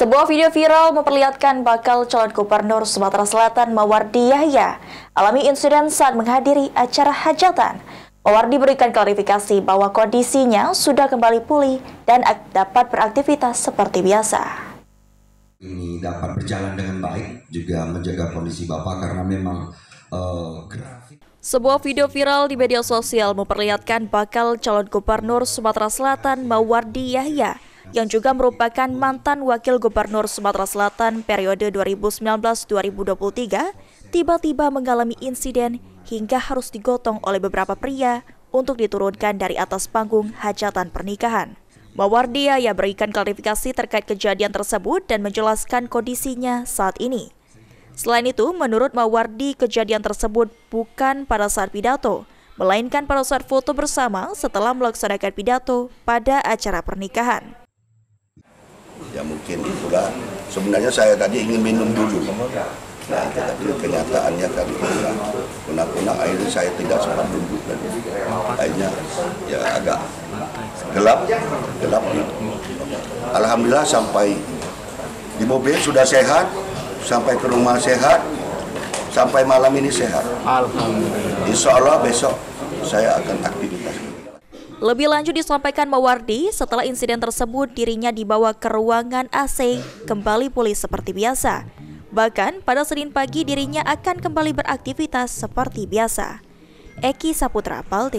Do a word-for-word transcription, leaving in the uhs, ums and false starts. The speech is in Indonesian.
Sebuah video viral memperlihatkan bakal calon gubernur Sumatera Selatan Mawardi Yahya alami insiden saat menghadiri acara hajatan. Mawardi berikan klarifikasi bahwa kondisinya sudah kembali pulih dan dapat beraktivitas seperti biasa. Ini dapat berjalan dengan baik, juga menjaga kondisi Bapak karena memang uh, grafik. Sebuah video viral di media sosial memperlihatkan bakal calon gubernur Sumatera Selatan Mawardi Yahya yang juga merupakan mantan wakil gubernur Sumatera Selatan periode dua ribu sembilan belas sampai dua ribu dua puluh tiga tiba-tiba mengalami insiden hingga harus digotong oleh beberapa pria untuk diturunkan dari atas panggung hajatan pernikahan. Mawardi Yahya berikan klarifikasi terkait kejadian tersebut dan menjelaskan kondisinya saat ini. Selain itu, menurut Mawardi, kejadian tersebut bukan pada saat pidato, melainkan pada saat foto bersama setelah melaksanakan pidato pada acara pernikahan. Ya mungkin itulah, sebenarnya saya tadi ingin minum dulu, nah tetapi kenyataannya kan punah-punah akhirnya saya tidak sempat duduk dan akhirnya ya agak gelap, gelap. Alhamdulillah sampai di mobil sudah sehat, sampai ke rumah sehat, sampai malam ini sehat. Alhamdulillah. Insya Allah besok saya akan aktivitas. Lebih lanjut disampaikan Mawardi, setelah insiden tersebut dirinya dibawa ke ruangan A C kembali pulih seperti biasa. Bahkan pada Senin pagi dirinya akan kembali beraktivitas seperti biasa. Eki Saputra, Palde.